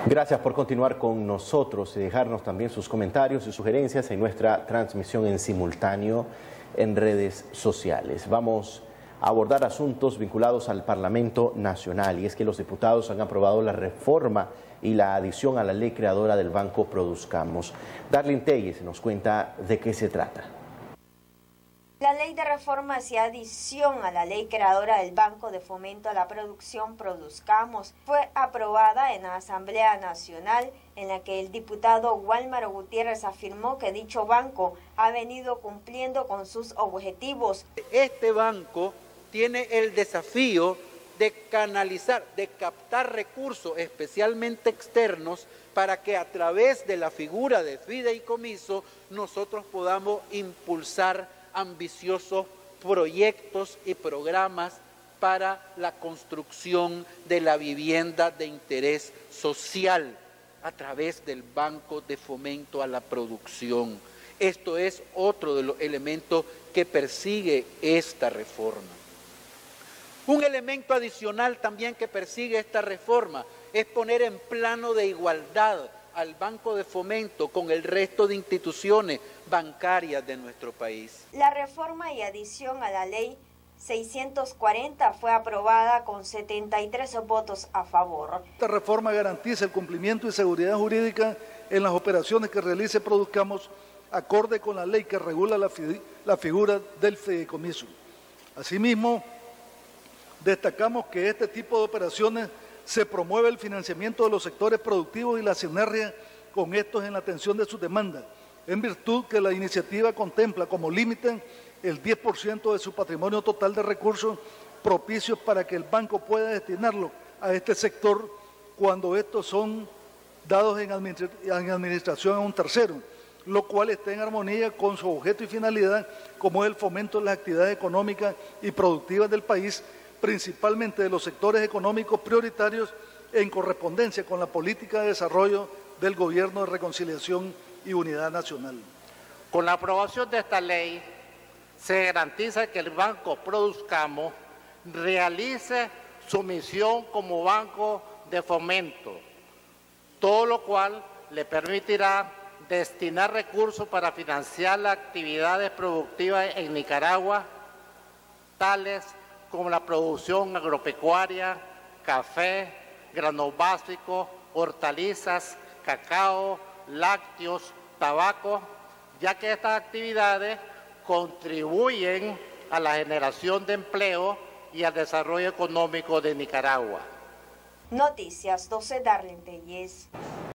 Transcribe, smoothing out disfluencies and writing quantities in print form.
Gracias por continuar con nosotros y dejarnos también sus comentarios y sugerencias en nuestra transmisión en simultáneo en redes sociales. Vamos a abordar asuntos vinculados al Parlamento Nacional, y es que los diputados han aprobado la reforma y la adición a la ley creadora del Banco Produzcamos. Darlene Telles nos cuenta de qué se trata. La ley de reformas y adición a la ley creadora del Banco de Fomento a la Producción Produzcamos fue aprobada en la Asamblea Nacional, en la que el diputado Wálmaro Gutiérrez afirmó que dicho banco ha venido cumpliendo con sus objetivos. Este banco tiene el desafío de canalizar, de captar recursos especialmente externos para que a través de la figura de fideicomiso nosotros podamos impulsar ambiciosos proyectos y programas para la construcción de la vivienda de interés social a través del Banco de Fomento a la Producción. Esto es otro de los elementos que persigue esta reforma. Un elemento adicional también que persigue esta reforma es poner en plano de igualdad al Banco de Fomento con el resto de instituciones bancarias de nuestro país. La reforma y adición a la ley 640 fue aprobada con 73 votos a favor. Esta reforma garantiza el cumplimiento y seguridad jurídica en las operaciones que realice Produzcamos, acorde con la ley que regula la figura del fideicomiso. Asimismo, destacamos que este tipo de operaciones se promueve el financiamiento de los sectores productivos y la sinergia con estos en la atención de sus demandas, en virtud que la iniciativa contempla como límite el 10% de su patrimonio total de recursos propicios para que el banco pueda destinarlo a este sector cuando estos son dados en administración a un tercero, lo cual está en armonía con su objeto y finalidad, como es el fomento de las actividades económicas y productivas del país, principalmente de los sectores económicos prioritarios en correspondencia con la política de desarrollo del Gobierno de Reconciliación y Unidad Nacional. Con la aprobación de esta ley se garantiza que el Banco Produzcamos realice su misión como banco de fomento, todo lo cual le permitirá destinar recursos para financiar las actividades productivas en Nicaragua, tales como la producción agropecuaria, café, granos básicos, hortalizas, cacao, lácteos, tabaco, ya que estas actividades contribuyen a la generación de empleo y al desarrollo económico de Nicaragua. Noticias 12, Darlene Telles.